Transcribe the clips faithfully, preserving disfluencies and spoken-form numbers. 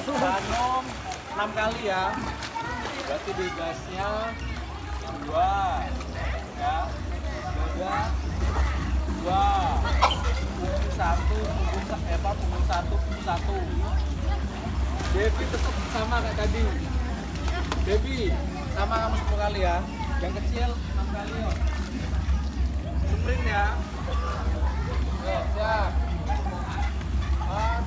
Sanom enam kali ya. Berarti di gasnya dua, ya, dada, dua, punggung satu, punggung apa, punggung satu, punggung satu. Devi tetap sama kayak tadi. Devi sama kamu sepuluh kali ya. Yang kecil enam kali ya. Sprint ya. Oke, siap. Empat.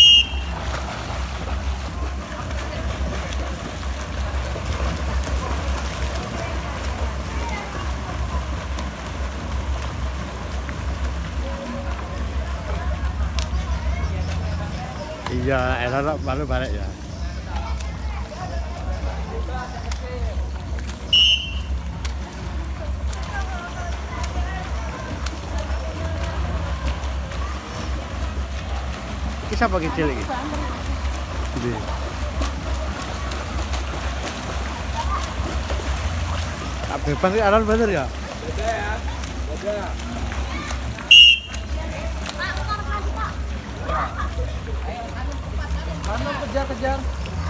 Iya, enak baru balik ya. Ini siapa kecil ini? Gede. Tak bebas sih aran bener ya? Beda ya, beda. Mana kejar-kejar.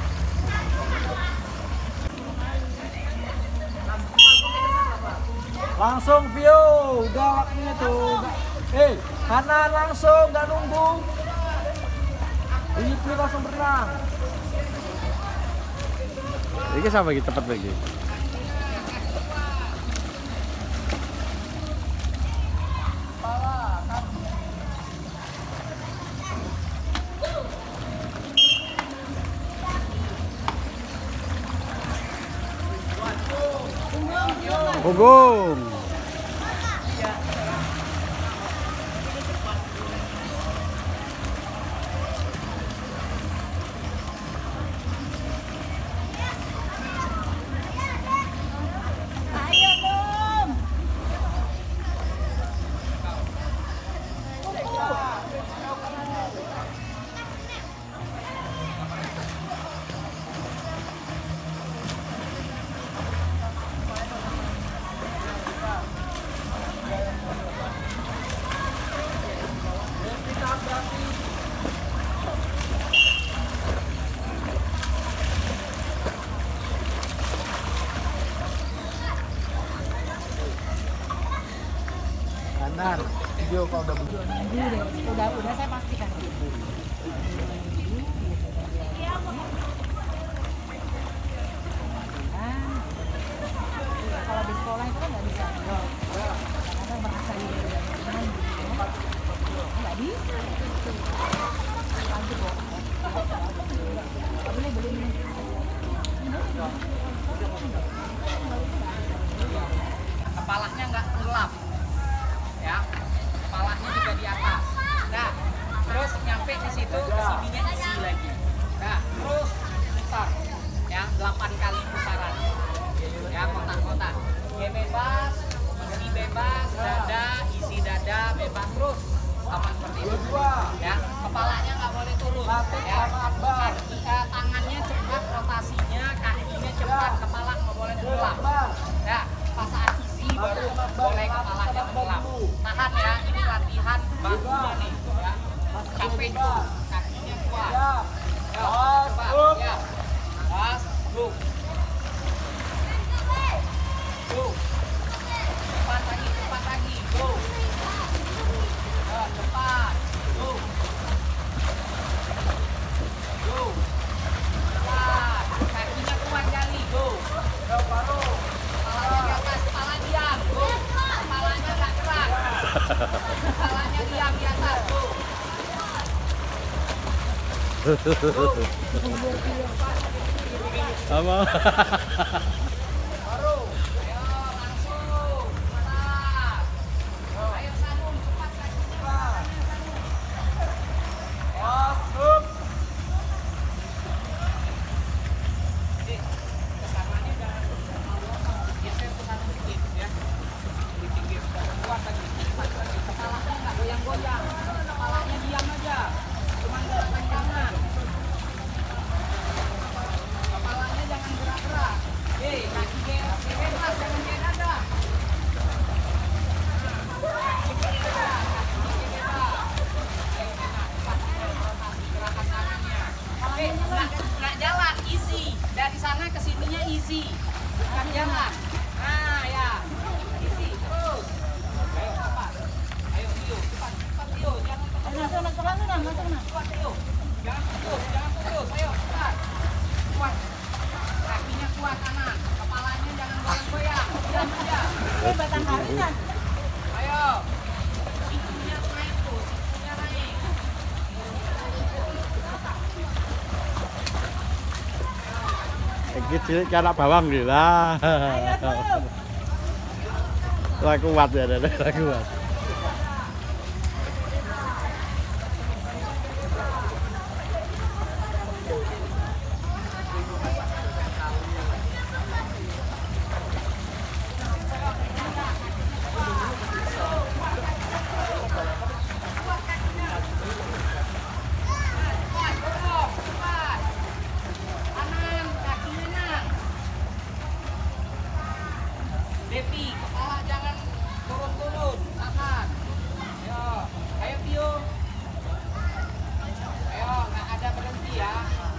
Langsung view, udah waktunya tuh. Hei, kanan langsung, nggak nunggu. Ini view langsung berenang. Ini siapa lagi tepat lagi? Punggung. Kanan, video kalau udah begitu. Udah, udah saya pastikan. Kalau di sekolah itu kan nggak bisa. Kadang merasa nggak bisa. Lanjut kok. Boleh belum? Kepalanya nggak tenggelam. Ya, kepalanya juga di atas. Nah, terus nyampe di situ, sininya isi lagi. Nah, terus putar, ya delapan kali putaran. Ya, kotak-kotak. Ya bebas, isi bebas, dada, isi dada, bebas terus. Sama seperti itu. Ya, kepalanya nggak boleh turun. Ya, kaki, eh, tangannya cepat rotasinya, kakinya cepat, kepala nggak boleh tenggelam. Ya, pas saat isi baru boleh kepalanya tenggelam. Tahan ya, ini latihan bakunya nih ya. Capek tuh, kakinya kuat. Ya, coba ya. Pas, look. Go. Cepat lagi, cepat lagi. Go. Ya, cepat. Go. Go. Cepat. Kakinya kuat kali. Go. Ya, baru. Kepalanya di atas, kepala diam. Go. Kepalanya nggak gerak. Kepalanya diam di atas. Go. Go. Apa? Baru. Ayo langsung. Cepat. Ayo sambung cepat kakinya. Masuk. Eh, kesananya jangan geser ke sana dikit ya. Di pinggir. Kuat lagi. Cepat lagi. Kepalanya nggak goyang-goyang. Kepalanya diam aja. Cuma gerakan tangan. Kepalanya jangan gerak-gerak. Eh, nggak nggak jalan, easy. Dari sana ke sininya easy, bukan jalan. Nah ya, easy terus. Ayo cepat, ayo Tio, cepat cepat Tio, jangan cepat. Masuk, masuk, masuk, nah, masuk, nah. Kuat Tio, jangan putus, jangan putus. Ayo cepat, kuat. Kakinya kuat kanan, kepalanya jangan goyang-goyang. Diam aja. Eh, batang kali, nah. Ayo, sikunya naik tuh, sikunya naik. Iki cilik anak bawang gila. Ayo, tuh. Lah kuat ya, lah kuat. Kanan, kakinya nang. Devi, kepala jangan turun-turun, tahan. Ayo, ayo Tio. Ayo, nggak ada berhenti ya.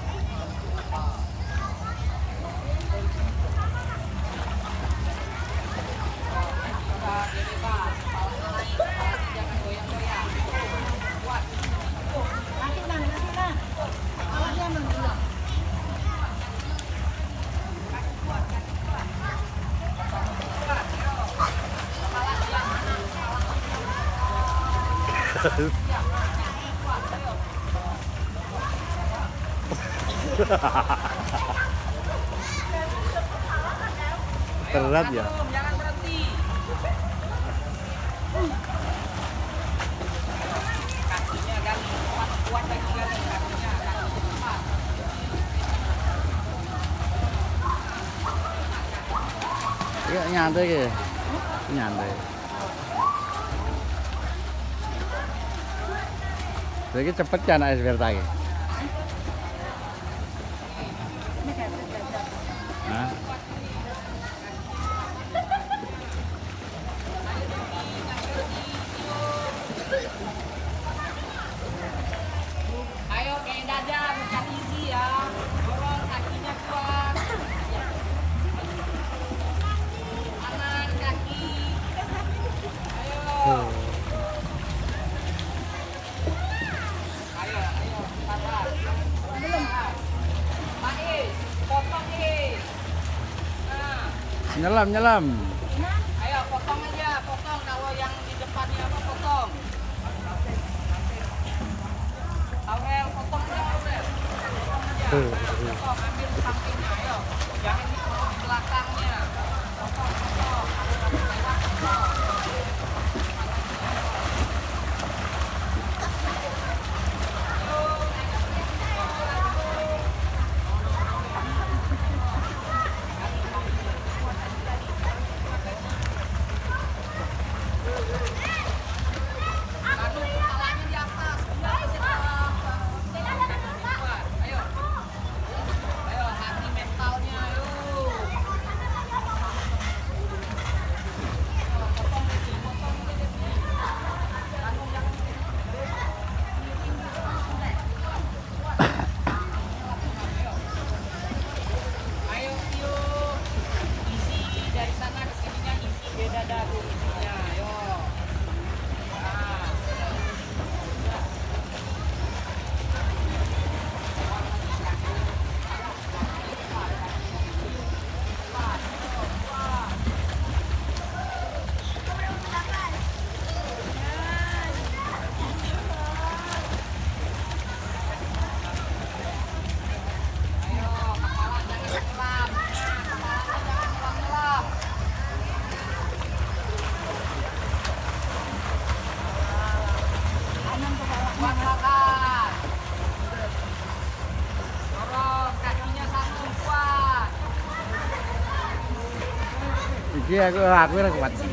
Coba dia bebas, kepalanya naik, kepalanya jangan goyang-goyang. Kuat. Nanti, nah, nanti, nah. Kepalanya menggulang. Berat ya. Jangan berhenti. Kakinya gali, kuat, kuat lagi gali kakinya, kaki cepat. Iki nyantai iki. Nyantai. Iki cepet kan es Verta iki. Ini kayak berjajar. Hah? Ayo kayak dada, bukan easy ya. Dorong kakinya kuat. Kanan kaki. Ayo. Ayo, ayo, sabar. Belum. Pak Is, potong Is. Nah, Nyelam, nyelam. ayo potong aja, potong kalau yang di depannya apa potong. Aurel, potong aja Aurel. Potong aja. Potong, ambil sampingnya, ayo. Jangan di belakangnya. Potong, potong. Lewat, potong. Aduh, kepalanya di atas. Tinggal ke bawah. Kuat, ayo. Ayo, hati mentalnya, ayo. Ayo, potong lagi, potong lagi. Aduh, jangan. Ayo, Tio. Isi dari sana ke sininya, isi beda dadu isinya, ayo. Nah. Ayo, kepala jangan nyelam. Nah, kepalanya jangan nyelam-nyelam. Kuat tangan. Dorong kakinya satu kuat. Iki aku aku ora kuat sih.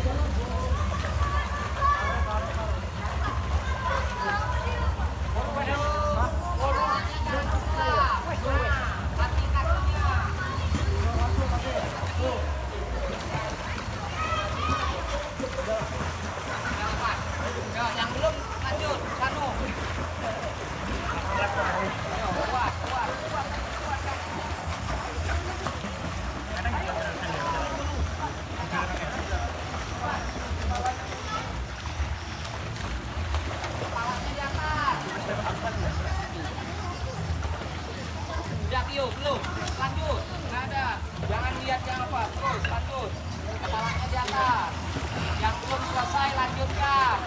Bolanya jangan nyelam. Hati kakinya. Jalan. Yo, yang belum lanjut, Sanu. Ayo, kuat, kuat, kuat. Udah Tio, belum. Lanjut. Nggak ada. Jangan lihat yang apa. Terus lanjut. Kepalanya di atas. Yang belum selesai lanjutkan.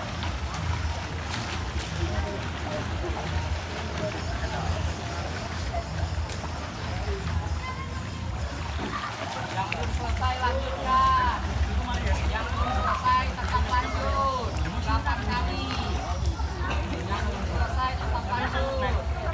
Yang belum selesai lanjutkan. Yang belum selesai tetap lanjut. delapan kali. Yang belum selesai tetap lanjut.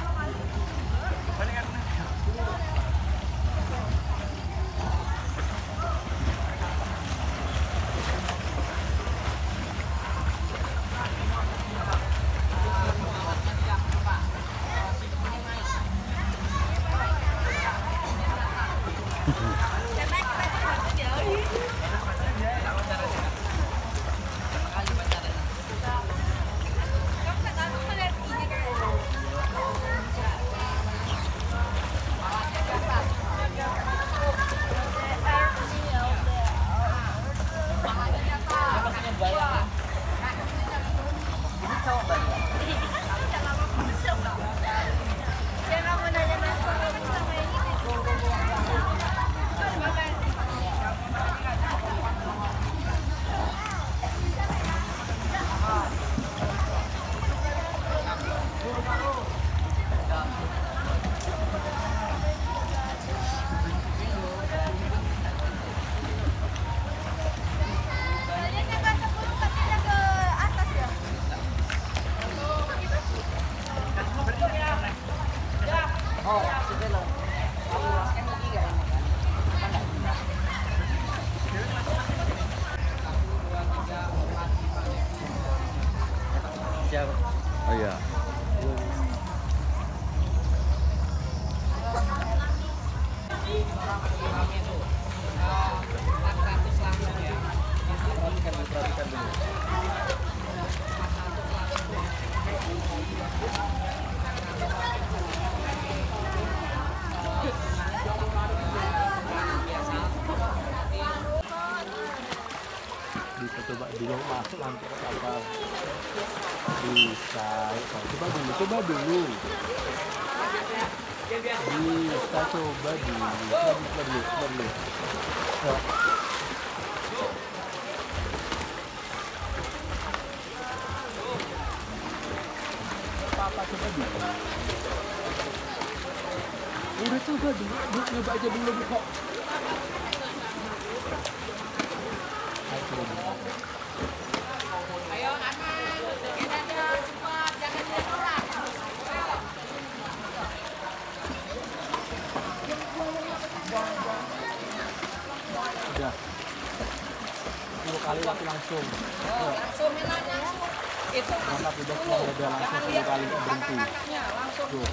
Oh iya. Bisa coba dulu masuk nanti ke kapal. Bisa, coba dulu, coba dulu. Bisa coba dulu, coba dulu, coba dulu. Ya. Papa coba dulu. Udah coba dulu, coba aja dulu kok. Ayo anak, kita cepat, jangan lihat orang. Udah. sepuluh kali lagi langsung. Oh, langsung menanya. Itu Mantap, udah udah udah langsung sepuluh kali berhenti. kakak-kakaknya langsung. Tuh.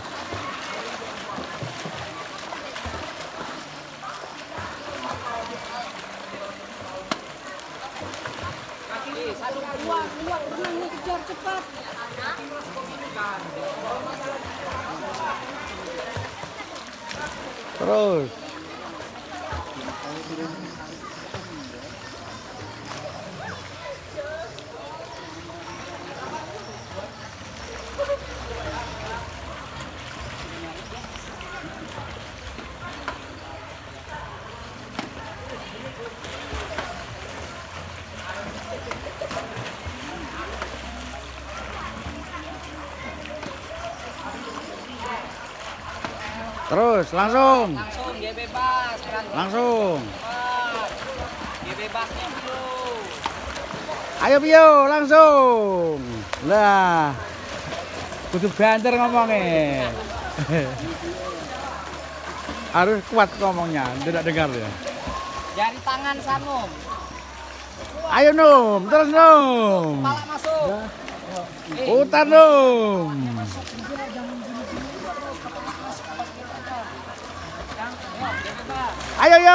Kaki satu dua dua dua kejar cepat. Terus. Terus langsung. Langsung dia bebas. Berhenti. Langsung. Cepat. Dia bebasnya dulu. Ayo Pio, langsung. Lah. Kudu banter ngomongnya. Harus kuat ngomongnya, tidak dengar ya. Jari tangan Sanum. Ayo Num, terus Num. Kepala masuk. Eh, Putar Num. Ayo yo.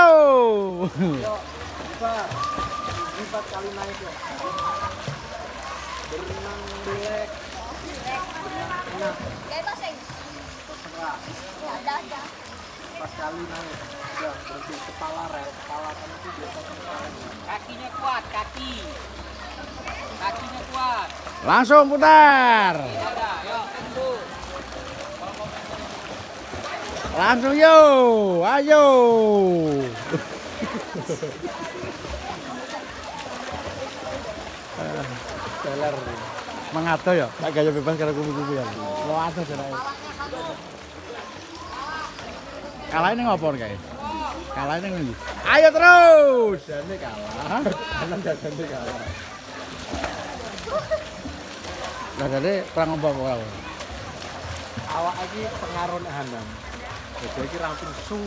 Empat. Empat kali naik ya. Berenang belek. Berenang tengah. Empat kali naik. Udah berarti kepala rel. Kepala kan itu biasanya kepala. kakinya kuat, kaki. Kakinya kuat. Langsung putar. Ada, yuk, tunggu. Langsung yo, ayo. Teler. Mengato ya, tak gaya bebas karo kubu-kubu ya. Lo ato jenenge. Kalah ini ngopor guys. Kalah ini ngendi? Ayo terus. Jane kalah. Kanan jane kalah. Lah jadi perang opo ora. Awak iki pengaruh nek Hanam. Jadi iki rampung su.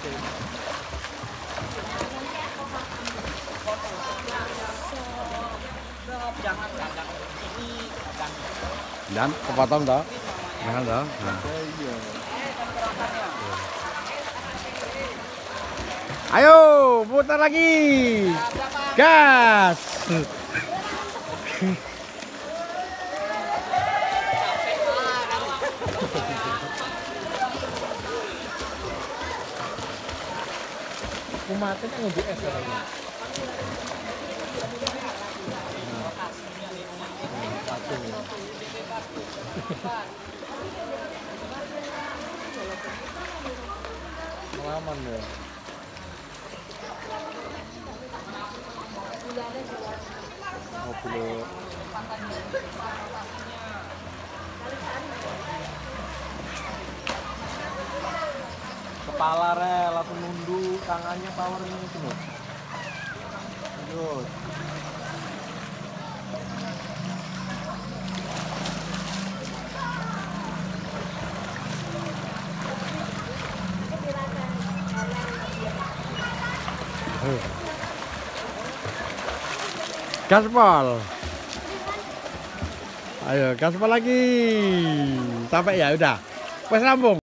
Jangan jangan ini jangan. Dan kepotong toh. Jangan toh. Nah. Iya. Ayo, putar lagi. Gas. Kumaten ngombe es ora. Pengalaman ya. Mobil kepala re langsung nunduk, tangannya power ini itu loh. Lanjut. Gaspol. Ayo, gaspol lagi. Sampai ya udah. Wes rampung.